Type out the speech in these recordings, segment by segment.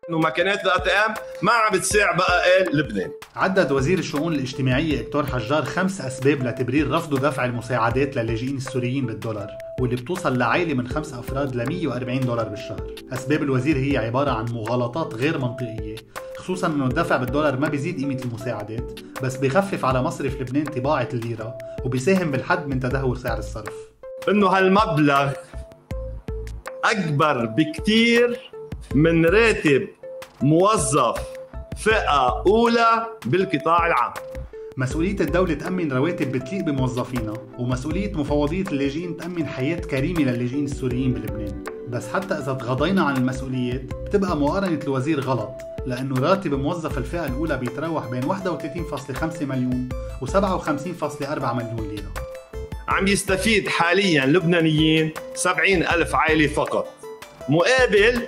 انه ماكينات الاي تي ام ما عم بتساع بقى لبنان. عدد وزير الشؤون الاجتماعية دكتور حجار 5 أسباب لتبرير رفضه دفع المساعدات للاجئين السوريين بالدولار، واللي بتوصل لعائلة من 5 أفراد ل $140 بالشهر. أسباب الوزير هي عبارة عن مغالطات غير منطقية، خصوصا انه الدفع بالدولار ما بيزيد قيمة المساعدات، بس بيخفف على مصرف لبنان طباعة الليرة، وبيساهم بالحد من تدهور سعر الصرف. انه هالمبلغ اكبر بكتير من راتب موظف فئة أولى بالقطاع العام. مسؤولية الدولة تأمن رواتب بتليق بموظفينها، ومسؤولية مفوضية اللاجئين تأمن حياة كريمة للاجئين السوريين بلبنان. بس حتى إذا تغاضينا عن المسؤوليات بتبقى مقارنة الوزير غلط، لأنه راتب موظف الفئة الأولى بيتراوح بين 31.5 مليون و 57.4 مليون ليرة. عم يستفيد حاليا لبنانيين 70,000 عائلة فقط، مقابل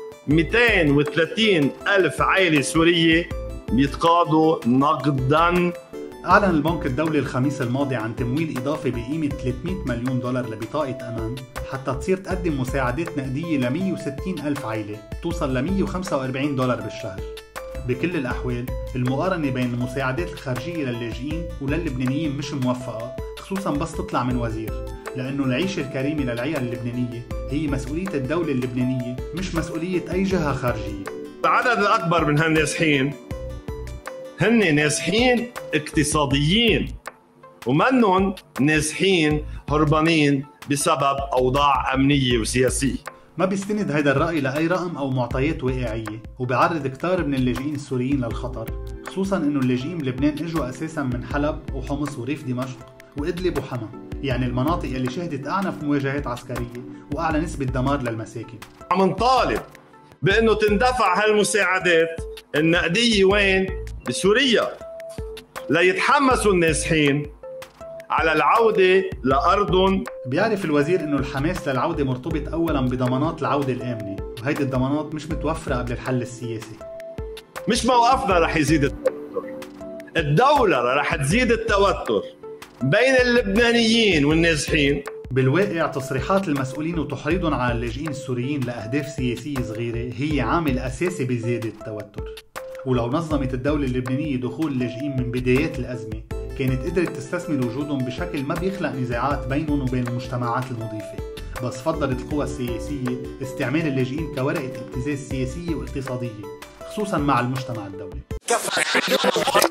230,000 عائلة سورية بيتقاضوا نقدا. أعلن البنك الدولي الخميس الماضي عن تمويل إضافي بقيمة $300 مليون لبطاقة أمان، حتى تصير تقدم مساعدات نقدية ل 160,000 عائلة توصل ل $145 بالشهر. بكل الأحوال المقارنة بين المساعدات الخارجية للاجئين وللبنانيين مش موفقة، خصوصا بس تطلع من وزير، لأنه العيشة الكريمة للعيال اللبنانية هي مسؤولية الدولة اللبنانية، مش مسؤولية أي جهة خارجية. العدد الأكبر من هالنازحين هن نازحين اقتصاديين، ومنهم نازحين هربانين بسبب أوضاع أمنية وسياسية. ما بيستند هيدا الرأي لأي رقم أو معطيات واقعية، وبيعرض كتار من اللاجئين السوريين للخطر، خصوصا إنه اللاجئين بلبنان إجوا أساسا من حلب وحمص وريف دمشق وإدلب وحما، يعني المناطق اللي شهدت أعنف مواجهات عسكرية وأعلى نسبة دمار للمساكن. عم نطالب بأنه تندفع هالمساعدات النقدية وين؟ بسوريا، ليتحمسوا النازحين على العودة لأرضهم. بيعرف الوزير إنه الحماس للعودة مرتبط أولاً بضمانات العودة الآمنة، وهيدي الضمانات مش متوفرة قبل الحل السياسي. مش موقفنا رح يزيد التوتر، الدولة رح تزيد التوتر بين اللبنانيين والنازحين. بالواقع تصريحات المسؤولين وتحريضهم على اللاجئين السوريين لأهداف سياسية صغيرة هي عامل أساسي بزيادة التوتر. ولو نظمت الدولة اللبنانية دخول اللاجئين من بدايات الأزمة، كانت قدرت تستثمر وجودهم بشكل ما بيخلق نزاعات بينهم وبين المجتمعات المضيفة، بس فضلت القوى السياسية استعمال اللاجئين كورقة ابتزاز سياسية واقتصادية، خصوصا مع المجتمع الدولي.